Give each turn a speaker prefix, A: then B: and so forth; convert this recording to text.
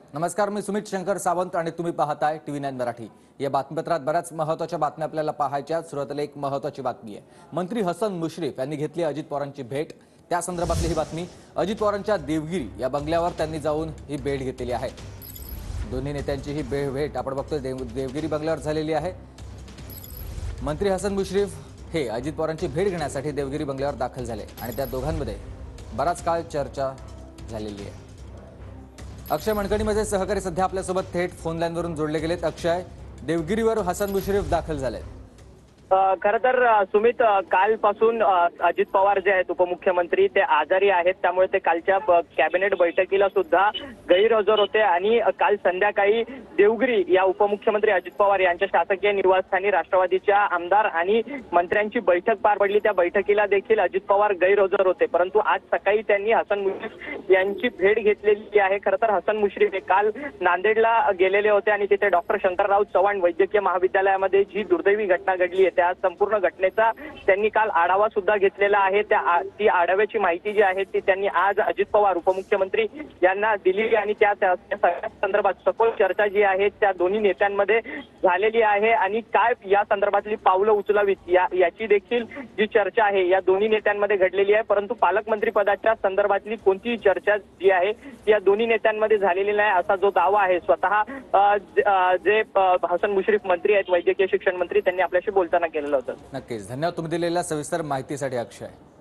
A: नमस्कार, मी सुमित शंकर सावंत आणि तुम्ही पाहताय TV9 मराठी। या बातमीपत्रात बऱ्याच महत्त्वाच्या बातम्या आपल्याला पाहायच्या। सुरुवातीला एक महत्त्वाची बातमी आहे। मंत्री हसन मुश्रीफ यांनी घेतली अजित पवारांची भेट। त्या संदर्भातली ही बातमी। अजित पवारांच्या देवगिरी या बंगल्यावर त्यांनी जाऊन ही भेट घेतलेली आहे। दोन्ही नेत्यांची ही भेट आपण बघतोय देवगिरी बंगल्यावर झालेली आहे। मंत्री हसन मुश्रीफ हे अजित पवारांची भेट घेण्यासाठी देवगिरी बंगल्यावर दाखल झाले आणि त्या दोघांमध्ये बराच काळ चर्चा झालेली आहे। अक्षय मणकणी माझे सहकारी सध्या आपल्यासोबत थेट फोन लाईनवरून जोडले गेलेत। अक्षय, देवगिरीवर हसन मुश्रीफ दाखल झाले।
B: खरं तर सुमित, कालपासून अजित पवार जे आहेत उपमुख्यमंत्री ते आजारी आहेत, त्यामुळे ते कालच्या कॅबिनेट बैठकीला सुद्धा गैरहजर होते आणि काल संध्याकाळी देवगिरी या उपमुख्यमंत्री अजित पवार यांच्या शासकीय निवासस्थानी राष्ट्रवादीच्या आमदार आणि मंत्र्यांची बैठक पार पडली। त्या बैठकीला देखील अजित पवार गैरहजर होते, परंतु आज सकाळी त्यांनी हसन मुश्रीफ यांची भेट घेतलेली आहे। खरं तर हसन मुश्रीफ हे काल नांदेडला गेलेले होते आणि तिथे डॉक्टर शंकरराव चव्हाण वैद्यकीय महाविद्यालयामध्ये जी दुर्दैवी घटना घडली आहे त्या संपूर्ण घटनेचा त्यांनी काल आढावा सुद्धा घेतलेला आहे। ती आढाव्याची माहिती जी आहे ती त्यांनी आज अजित पवार उपमुख्यमंत्री यांना दिली आणि त्या सगळ्या संदर्भात सखोल चर्चा जी आहे त्या दोन्ही नेत्यांमध्ये झालेली आहे आणि काय या संदर्भातली पावलं उचलावीत याची देखील जी चर्चा आहे या दोन्ही नेत्यांमध्ये घडलेली आहे। परंतु पालकमंत्री पदाच्या संदर्भातली कोणतीही चर्चा जी आहे ती या दोन्ही नेत्यांमध्ये झालेली नाही असा जो दावा आहे स्वतः जे हसन मुश्रीफ मंत्री आहेत वैद्यकीय शिक्षण मंत्री त्यांनी आपल्याशी बोलताना केलेलं होतं।
A: नक्कीच, धन्यवाद तुम्ही दिलेल्या सविस्तर माहितीसाठी अक्षय।